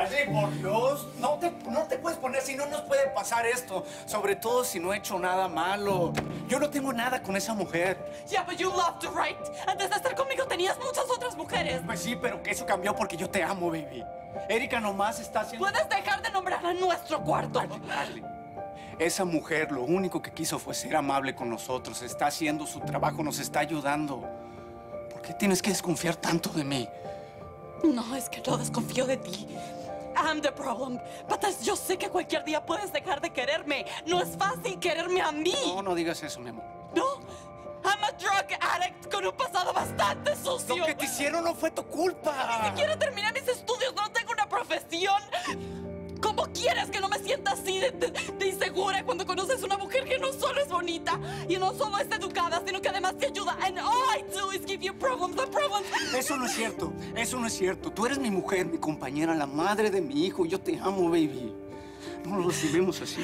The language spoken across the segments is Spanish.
Ashley, por Dios, no te puedes poner así, no nos puede pasar esto. Sobre todo si no he hecho nada malo. Yo no tengo nada con esa mujer. Yeah, but you loved her, right? Antes de estar conmigo tenías muchas otras mujeres. Pues sí, pero que eso cambió porque yo te amo, baby. Erika nomás está haciendo... ¿Puedes dejar de nombrar a nuestro cuarto? Ashley, esa mujer lo único que quiso fue ser amable con nosotros. Está haciendo su trabajo, nos está ayudando. ¿Por qué tienes que desconfiar tanto de mí? No, es que yo desconfío de ti. I'm the problem. Patas, yo sé que cualquier día puedes dejar de quererme. No es fácil quererme a mí. No digas eso, mi amor. No. I'm a drug addict con un pasado bastante sucio. Lo que te hicieron no fue tu culpa. Ni siquiera terminé mis estudios, no tengo una profesión. ¿Cómo quieres que no me sienta así de insegura cuando conoces una mujer que no solo es bonita y no solo es educada, sino que además te ayuda? And all I do is give you problems and problems. Eso no es cierto, eso no es cierto. Tú eres mi mujer, mi compañera, la madre de mi hijo. Yo te amo, baby. No lo recibimos así.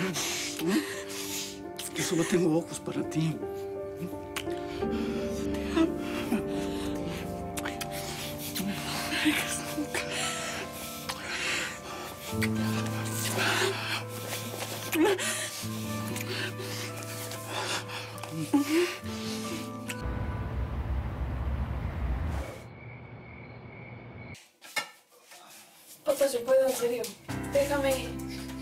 Es que solo tengo ojos para ti. Te amo. No me digas nunca. Patas, yo puedo, en serio. Déjame.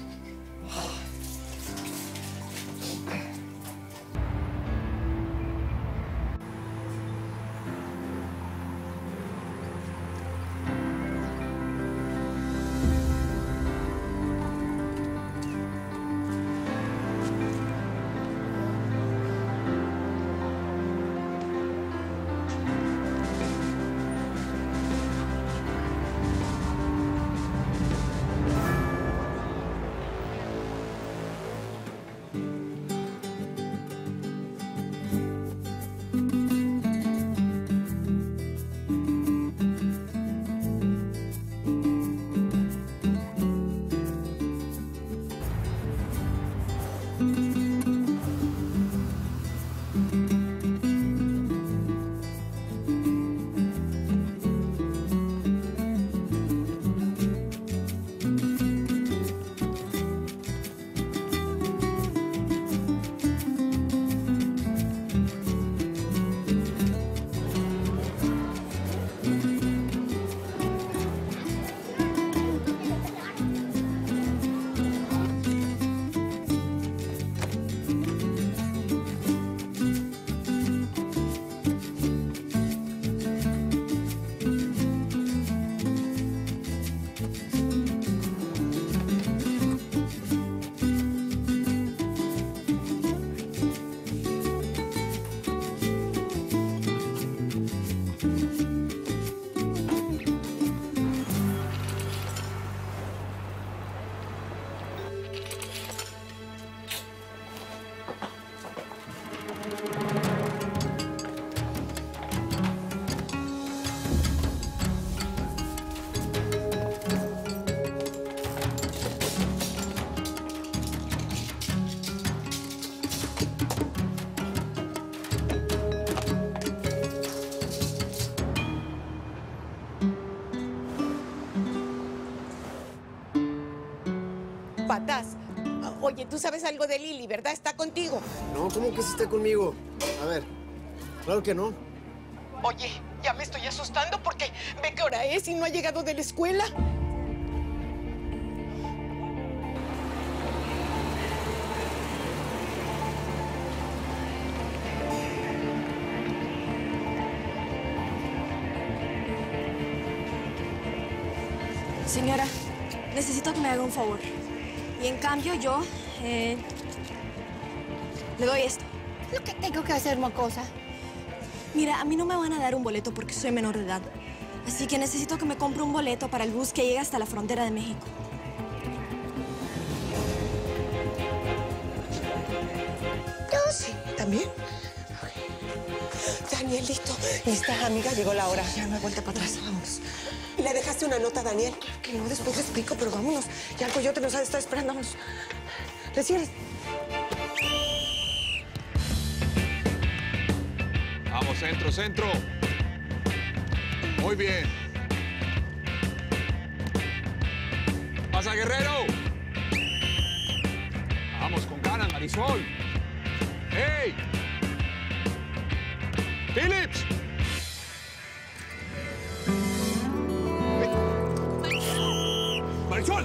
Patas, oye, tú sabes algo de Lili, ¿verdad? ¿Está contigo? No, ¿cómo que sí está conmigo? A ver, claro que no. Oye, ya me estoy asustando porque ve qué hora es y no ha llegado de la escuela. Señora, necesito que me haga un favor. Y en cambio yo, le doy esto. Lo que tengo que hacer, mocosa. Mira, a mí no me van a dar un boleto porque soy menor de edad. Así que necesito que me compre un boleto para el bus que llega hasta la frontera de México. Yo sí, ¿también? Danielito, esta amiga llegó la hora. Ya me vuelta para atrás, vamos. ¿Le dejaste una nota a Daniel? Que no, después le explico, pero vámonos. Ya el coyote nos ha de estar esperando, vamos. ¿Le sigues? Vamos, centro, centro. Muy bien. pasa, Guerrero? Vamos con ganas, Marisol. ¡Hey! ¡Phillips! ¡Marisol!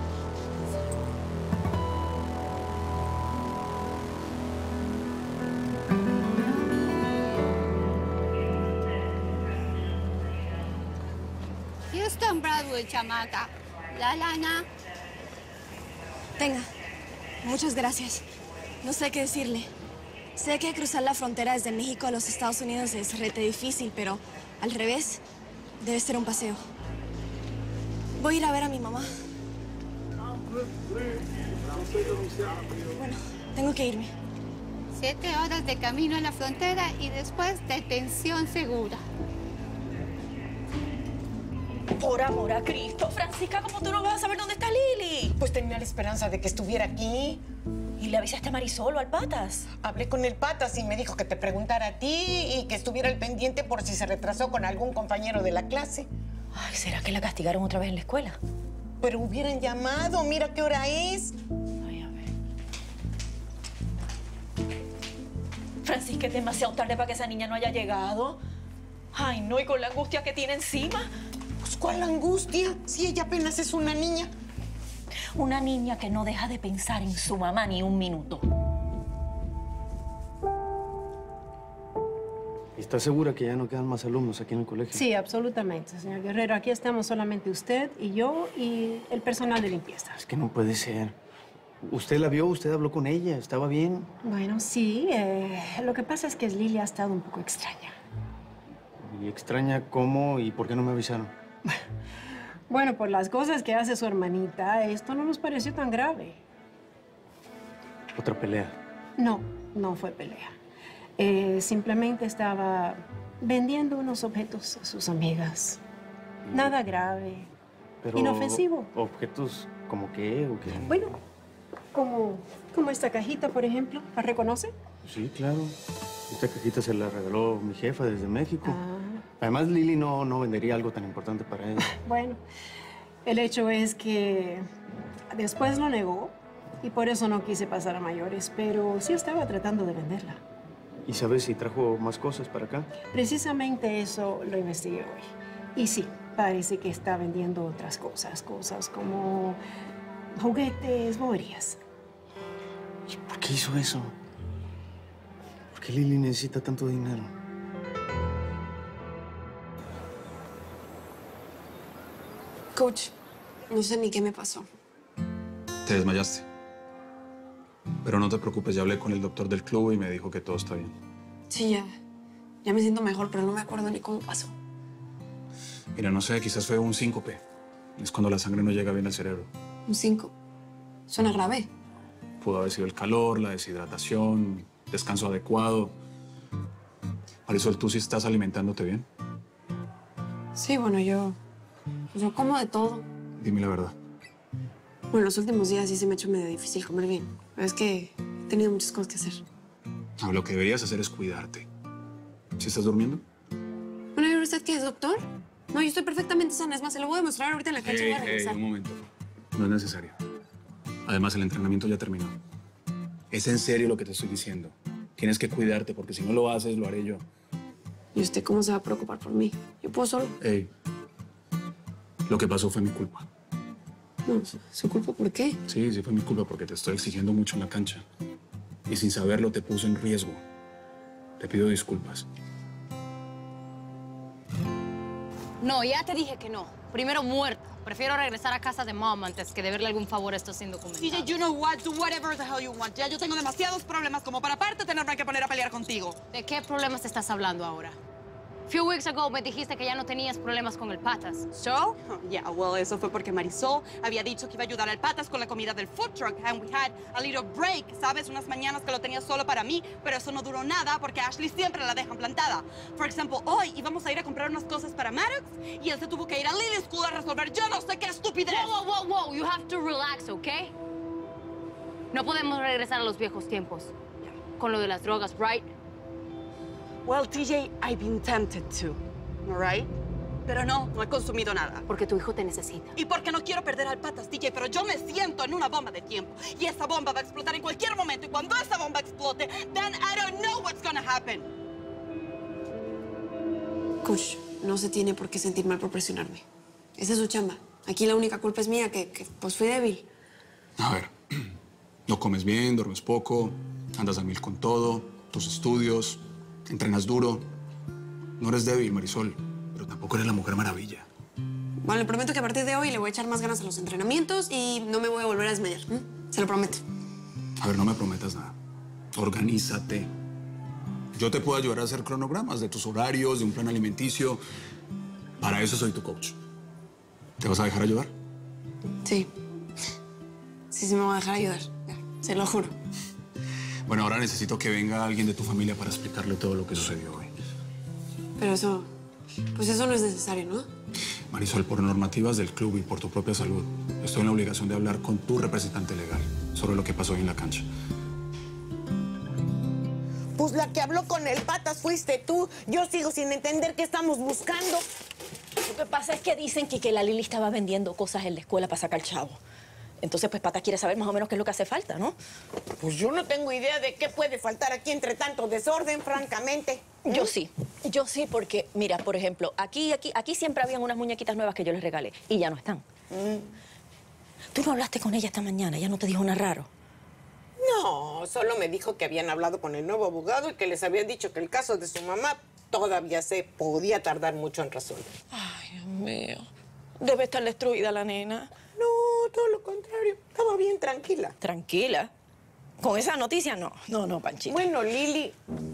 Houston Broadway, chamaca. La lana. Tenga. Muchas gracias. No sé qué decirle. Sé que cruzar la frontera desde México a los Estados Unidos es rete difícil, pero al revés, debe ser un paseo. Voy a ir a ver a mi mamá. Bueno, tengo que irme. 7 horas de camino a la frontera y después detención segura. Por amor a Cristo, Francisca, ¿cómo tú no vas a saber dónde está Lili? Pues tenía la esperanza de que estuviera aquí. ¿Y le avisaste a Marisol o al Patas? Hablé con el Patas y me dijo que te preguntara a ti y que estuviera al pendiente por si se retrasó con algún compañero de la clase. Ay, ¿será que la castigaron otra vez en la escuela? Pero hubieran llamado, mira qué hora es. Ay, a ver. Francisca, es demasiado tarde para que esa niña no haya llegado. Ay, no, y con la angustia que tiene encima. Pues, ¿cuál angustia? Si ella apenas es una niña. Una niña que no deja de pensar en su mamá ni un minuto. ¿Estás segura que ya no quedan más alumnos aquí en el colegio? Sí, absolutamente, señor Guerrero. Aquí estamos solamente usted y yo y el personal de limpieza. Es que no puede ser. ¿Usted la vio? ¿Usted habló con ella? ¿Estaba bien? Bueno, sí. Lo que pasa es que Lili ha estado un poco extraña. ¿Y extraña cómo y por qué no me avisaron? Bueno, por las cosas que hace su hermanita, esto no nos pareció tan grave. ¿Otra pelea? No, no fue pelea. Simplemente estaba vendiendo unos objetos a sus amigas. Nada grave. Pero, inofensivo. ¿Objetos como qué o qué? Bueno, como esta cajita, por ejemplo. ¿La reconoce? Sí, claro. Esta cajita se la regaló mi jefa desde México. Ah. Además, Lili no vendería algo tan importante para ella. Bueno, el hecho es que después lo negó y por eso no quise pasar a mayores, pero sí estaba tratando de venderla. ¿Y sabes si trajo más cosas para acá? Precisamente eso lo investigué hoy. Y sí, parece que está vendiendo otras cosas, cosas como juguetes, boberías. ¿Y por qué hizo eso? ¿Por qué Lili necesita tanto dinero? Coach, no sé ni qué me pasó. Te desmayaste. Pero no te preocupes, ya hablé con el doctor del club y me dijo que todo está bien. Sí, ya me siento mejor, pero no me acuerdo ni cómo pasó. Mira, no sé, quizás fue un síncope. Es cuando la sangre no llega bien al cerebro. Un 5. Suena grave. Pudo haber sido el calor, la deshidratación, descanso adecuado. Marisol, ¿tú sí estás alimentándote bien? Sí, bueno, yo como de todo. Dime la verdad. Bueno, los últimos días sí se me ha hecho medio difícil comer bien. Pero es que he tenido muchas cosas que hacer. No, lo que deberías hacer es cuidarte. ¿Sí estás durmiendo? Bueno, ¿y usted qué es, doctor? No, yo estoy perfectamente sana. Es más, se lo voy a demostrar ahorita en la cancha. Voy a regresar. Un momento. No es necesario. Además, el entrenamiento ya terminó. Es en serio lo que te estoy diciendo. Tienes que cuidarte, porque si no lo haces, lo haré yo. ¿Y usted cómo se va a preocupar por mí? Yo puedo solo. Ey, lo que pasó fue mi culpa. No, ¿su culpa por qué? Sí, fue mi culpa porque te estoy exigiendo mucho en la cancha. Y sin saberlo te puse en riesgo. Te pido disculpas. No, ya te dije que no. Primero muerta. Prefiero regresar a casa de mom antes que deberle algún favor a estos indocumentados. DJ, you know what? Do whatever the hell you want. Ya yo tengo demasiados problemas como para aparte tenerme que poner a pelear contigo. ¿De qué problemas te estás hablando ahora? Few weeks ago me dijiste que ya no tenías problemas con el Patas. ¿So? Yeah, well, eso fue porque Marisol había dicho que iba a ayudar al Patas con la comida del food truck. And we had a little break, ¿sabes? Unas mañanas que lo tenía solo para mí, pero eso no duró nada porque Ashley siempre la dejan plantada. For example, hoy íbamos a ir a comprar unas cosas para Maddox y él se tuvo que ir a Lily School a resolver yo no sé qué estupidez. Whoa. You have to relax, ¿ok? No podemos regresar a los viejos tiempos. Con lo de las drogas, right? Well, TJ, I've been tempted to, all right? Pero no he consumido nada. Porque tu hijo te necesita. Y porque no quiero perder al Patas, DJ, pero yo me siento en una bomba de tiempo. Y esa bomba va a explotar en cualquier momento. Y cuando esa bomba explote, then I don't know what's gonna happen. Coach, no se tiene por qué sentir mal por presionarme. Esa es su chamba. Aquí la única culpa es mía, que pues fui débil. A ver, no comes bien, duermes poco, andas a mil con todo, tus estudios, entrenas duro. No eres débil, Marisol, pero tampoco eres la Mujer Maravilla. Bueno, le prometo que a partir de hoy le voy a echar más ganas a los entrenamientos y no me voy a volver a desmayar. Se lo prometo. A ver, no me prometas nada. Organízate. Yo te puedo ayudar a hacer cronogramas de tus horarios, de un plan alimenticio. Para eso soy tu coach. ¿Te vas a dejar ayudar? Sí. Sí, me voy a dejar ayudar. Se lo juro. Bueno, ahora necesito que venga alguien de tu familia para explicarle todo lo que sucedió hoy. Pero eso... Pues eso no es necesario, ¿no? Marisol, por normativas del club y por tu propia salud, estoy en la obligación de hablar con tu representante legal sobre lo que pasó hoy en la cancha. Pues la que habló con el Patas fuiste tú. Yo sigo sin entender qué estamos buscando. Lo que pasa es que dicen que la Lili estaba vendiendo cosas en la escuela para sacar chavo. Entonces, pues, Patas quiere saber más o menos qué es lo que hace falta, ¿no? Pues yo no tengo idea de qué puede faltar aquí entre tanto desorden, francamente. Yo sí, porque, mira, por ejemplo, aquí siempre habían unas muñequitas nuevas que yo les regalé y ya no están. ¿Tú no hablaste con ella esta mañana? ¿Ya no te dijo nada raro? No, solo me dijo que habían hablado con el nuevo abogado y que les había dicho que el caso de su mamá todavía se podía tardar mucho en resolver. Ay, Dios mío. Debe estar destruida la nena. No, todo lo contrario. Estaba bien tranquila. ¿Tranquila? ¿Con esa noticia? No, Panchita. Bueno, Lili...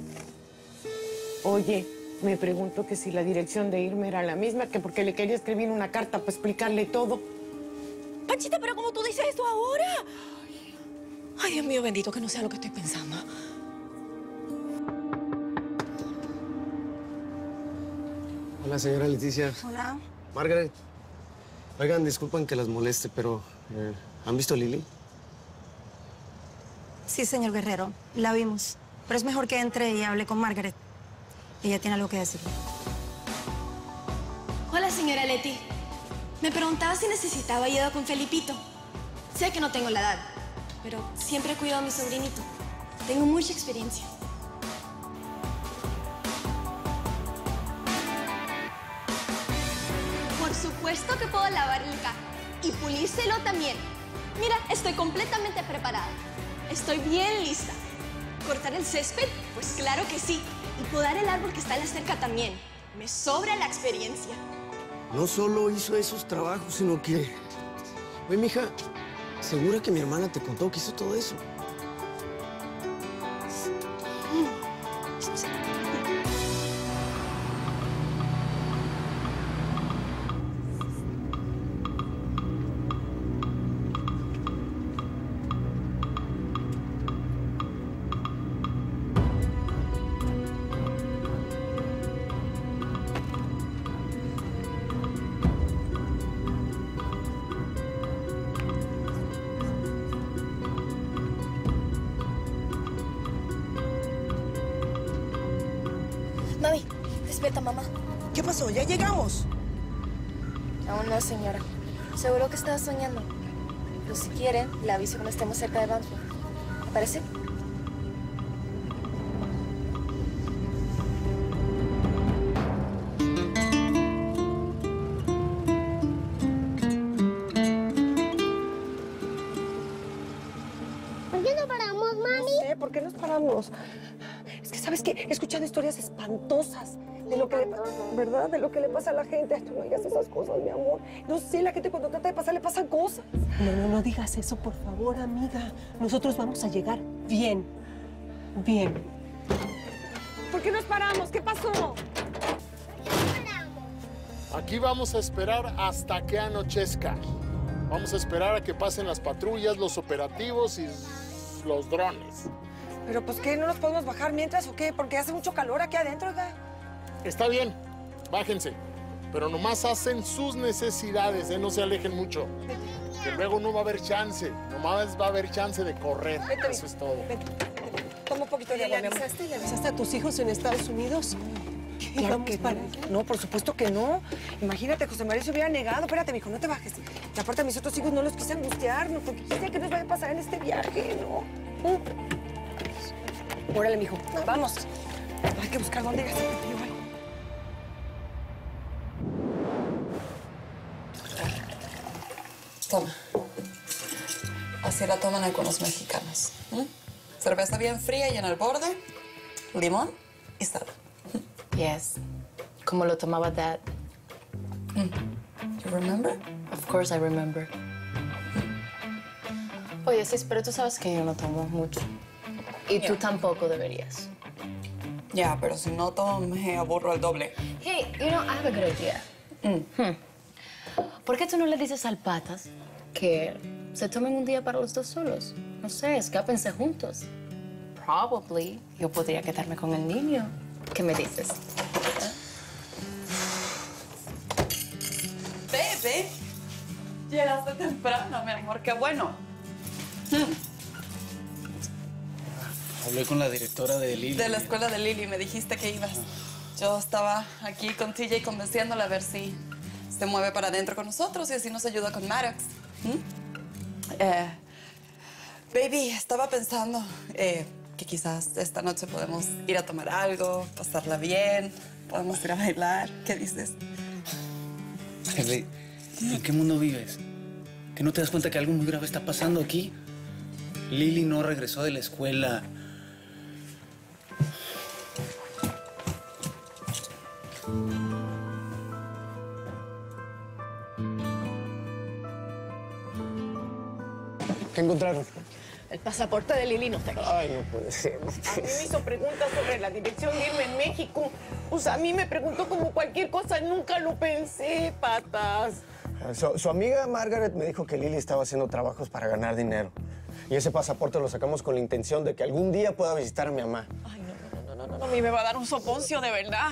Oye, me pregunto que si la dirección de Irma era la misma, que porque le quería escribir una carta para explicarle todo. Panchita, pero ¿cómo tú dices esto ahora? Ay, Dios mío, bendito, que no sea lo que estoy pensando. Hola, señora Leticia. Hola. Margaret. Oigan, disculpen que las moleste, pero ¿han visto a Lili? Sí, señor Guerrero, la vimos. Pero es mejor que entre y hable con Margaret. Ella tiene algo que decirle. Hola, señora Leti. Me preguntaba si necesitaba ayuda con Felipito. Sé que no tengo la edad, pero siempre cuido a mi sobrinito. Tengo mucha experiencia. Por supuesto que puedo lavar el carro y pulírselo también. Mira, estoy completamente preparada. Estoy bien lista. ¿Cortar el césped? Pues claro que sí. Y podar el árbol que está en la cerca también. Me sobra la experiencia. No solo hizo esos trabajos, sino que... Oye, mija, ¿segura que mi hermana te contó que hizo todo eso? Mami, despierta, mamá. ¿Qué pasó? ¿Ya llegamos? Aún no, señora. Seguro que estaba soñando. Pero si quieren, le aviso cuando estemos cerca de Banfield. ¿Me parece? ¿Por qué no paramos, mami? No sé, ¿por qué nos paramos? Es que, ¿sabes qué? He escuchado historias espantosas de lo que le pasa, ¿verdad? De lo que le pasa a la gente. Tú no digas esas cosas, mi amor. No sé, la gente cuando trata de pasar le pasan cosas. No digas eso, por favor, amiga. Nosotros vamos a llegar bien. Bien. ¿Por qué nos paramos? ¿Qué pasó? Aquí vamos a esperar hasta que anochezca. Vamos a esperar a que pasen las patrullas, los operativos y los drones. Pero, pues, ¿qué? ¿No nos podemos bajar mientras o qué? Porque hace mucho calor aquí adentro, oiga. Está bien, bájense. Pero nomás hacen sus necesidades, no se alejen mucho. Que luego no va a haber chance. Nomás va a haber chance de correr. Vete, eso es todo. Toma un poquito de agua, mi amor. ¿Le avisaste a tus hijos en Estados Unidos? Claro que no. No, por supuesto que no. Imagínate, José María se hubiera negado. Espérate, mijo, no te bajes. Y aparte a mis otros hijos no los quise angustiar, ¿no? Porque quise que nos vaya a pasar en este viaje, ¿no? Órale, mijo, vamos. Hay que buscar dónde irse. Toma. Así la toman algunos mexicanos. Cerveza bien fría y en el borde, limón y sal. Yes. Como lo tomaba Dad. You remember? Of course I remember. Oye, sí, pero tú sabes que yo no tomo mucho. Y tú tampoco deberías. Ya, pero si no tomo me aburro el doble. Hey, you know, I have a good idea. ¿Por qué tú no le dices al Patas que se tomen un día para los dos solos? No sé, escápense juntos. Probably yo podría quedarme con el niño. ¿Qué me dices? Bebé, llegaste temprano, mi amor, qué bueno. Hablé con la directora de Lili. De la escuela de Lili, me dijiste que ibas. Yo estaba aquí con TJ convenciéndola a ver si se mueve para adentro con nosotros y así nos ayuda con Maddox. Baby, estaba pensando que quizás esta noche podemos ir a tomar algo, pasarla bien, podemos ir a bailar. ¿Qué dices? Bebé, ¿en qué mundo vives? ¿Que no te das cuenta que algo muy grave está pasando aquí? Lili no regresó de la escuela. ¿Qué encontraron? El pasaporte de Lili no tengo. Ay, no puede ser. A mí me hizo preguntas sobre la dirección de irme en México. O sea, a mí me preguntó como cualquier cosa. Nunca lo pensé, Patas. Su amiga Margaret me dijo que Lili estaba haciendo trabajos para ganar dinero. Y ese pasaporte lo sacamos con la intención de que algún día pueda visitar a mi mamá. Ay, no, a mí me va a dar un soponcio, de verdad.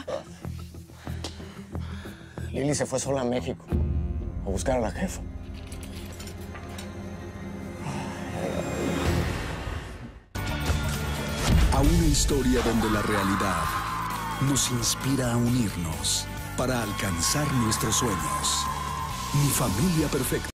Lili se fue sola a México a buscar a la jefa. A una historia donde la realidad nos inspira a unirnos para alcanzar nuestros sueños. Mi familia perfecta.